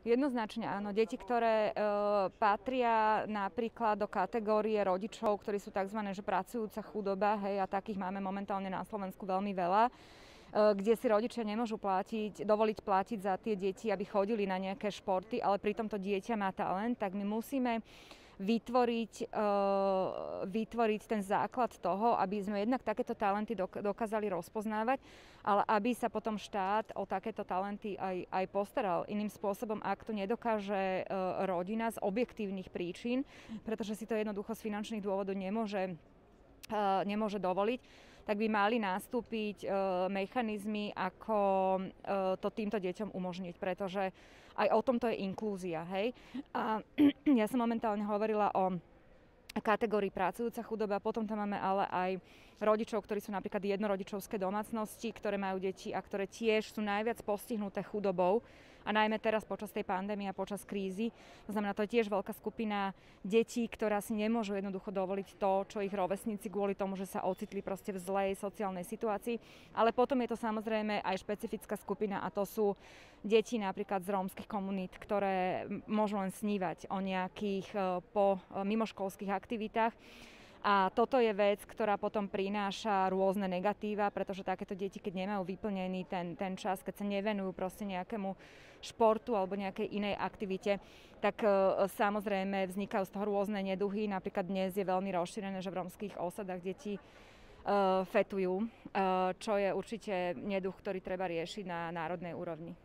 Jednoznačne áno. Deti, ktoré patria napríklad do kategórie rodičov, ktorí sú tzv. Že pracujúca chudoba, hej, a takých máme momentálne na Slovensku veľmi veľa, kde si rodičia nemôžu dovoliť platiť za tie deti, aby chodili na nejaké športy, ale pritom to dieťa má talent, tak my musíme vytvoriť ten základ toho, aby sme jednak takéto talenty dokázali rozpoznávať, ale aby sa potom štát o takéto talenty aj postaral. Iným spôsobom, ak to nedokáže rodina z objektívnych príčin, pretože si to jednoducho z finančných dôvodov nemôže dovoliť, tak by mali nastúpiť mechanizmy, ako to týmto deťom umožniť, pretože aj o tomto je inklúzia, hej. A ja som momentálne hovorila o kategórii pracujúca chudoba, potom tam máme ale aj rodičov, ktorí sú napríklad jednorodičovské domácnosti, ktoré majú deti a ktoré tiež sú najviac postihnuté chudobou a najmä teraz počas tej pandémie a počas krízy. To znamená, to je tiež veľká skupina detí, ktorá si nemôžu jednoducho dovoliť to, čo ich rovesníci kvôli tomu, že sa ocitli proste v zlej sociálnej situácii. Ale potom je to samozrejme aj špecifická skupina a to sú deti napríklad z rómskych komunít, ktoré môžu len snívať o nejakých mimoškolských aktivitách. A toto je vec, ktorá potom prináša rôzne negatíva, pretože takéto deti, keď nemajú vyplnený ten čas, keď sa nevenujú proste nejakému športu alebo nejakej inej aktivite, tak samozrejme vznikajú z toho rôzne neduhy. Napríklad dnes je veľmi rozšírené, že v rómskych osadách deti fetujú, čo je určite neduch, ktorý treba riešiť na národnej úrovni.